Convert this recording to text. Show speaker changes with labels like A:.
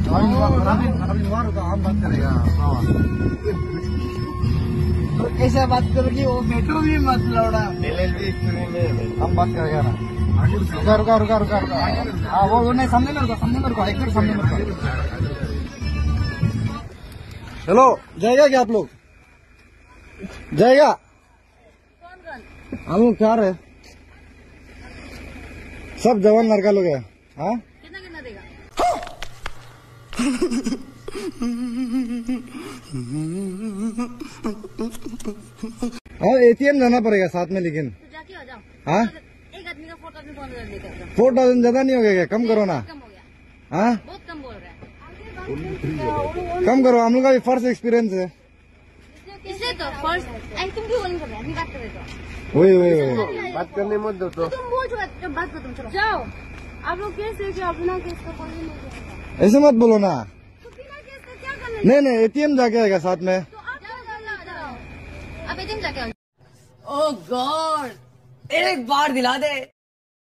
A: हम बात करेगा तो ऐसा बात करो कि वो मेट्रो भी मत लौड़ा हम बात करेगा ना। रुका रुका रुका रुका हाँ वो नहीं सामने में रुका एक मिनट सामने में रुका। चलो जाएगा क्या आप लोग जाएगा हम लोग क्या रहे सब जवान लड़का लोग है। हाँ
B: कितना कितना देगा?
A: हाँ एटीएम जाना पड़ेगा साथ में लेकिन
B: तो जाके आ जाओ।
A: हाँ
B: एक आदमी का 4,000 लेकर जाओ।
A: 4,000 ज्यादा नहीं हो गया क्या कम करो ना।
B: कम हो गया
A: हाँ
B: बहुत कम बोल रहा है।
A: कम करो हम लोग का भी फर्स्ट एक्सपीरियंस है।
B: इससे तो फर्स्ट तुम क्यों बोल रहे हो? बात कर रहे हो
A: वही
C: बात करने मत दो तो
B: तुम बोल जब बात करो तुम चलो जाओ। आप लोग केस लेके आओ बिना केस का कोई नहीं देगा।
A: ऐसे मत बोलो ना।
B: तो बिना केस का क्या करना है?
A: नहीं एटीएम जाके आएगा साथ में।
B: तो आप जाओ आप एटीएम जाके आओ।
D: ओह गॉड एक बार दिला दे।